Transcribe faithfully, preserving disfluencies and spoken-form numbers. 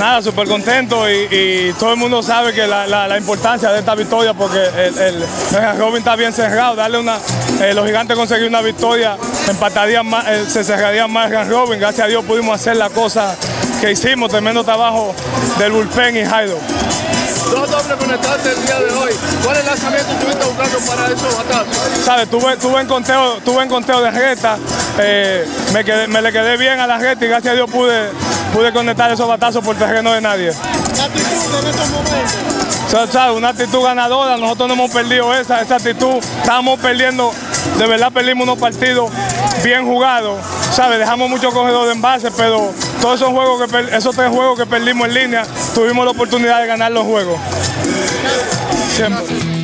Nada, súper contento y, y todo el mundo sabe que la, la, la importancia de esta victoria porque el, el, el Robin está bien cerrado. Darle una, eh, los gigantes conseguir una victoria, empatarían más, eh, se cerrarían más el Robin. Gracias a Dios pudimos hacer la cosa que hicimos, tremendo trabajo del bullpen y Jairo. Dos dobles conectaste el día de hoy. ¿Cuál es el lanzamiento que estuviste buscando para esos batazos? Sabes, tuve, tuve, en conteo, tuve en conteo de recta, eh, me, quedé, me le quedé bien a la recta y gracias a Dios pude, pude conectar esos batazos por terreno de nadie. ¿La actitud en estos momentos? ¿Sabes? Una actitud ganadora, nosotros no hemos perdido esa, esa actitud, estábamos perdiendo, de verdad perdimos unos partidos bien jugados, ¿sabes? Dejamos muchos corredores en base, pero todos esos, juegos que, esos tres juegos que perdimos en línea, tuvimos la oportunidad de ganar los juegos. Siempre.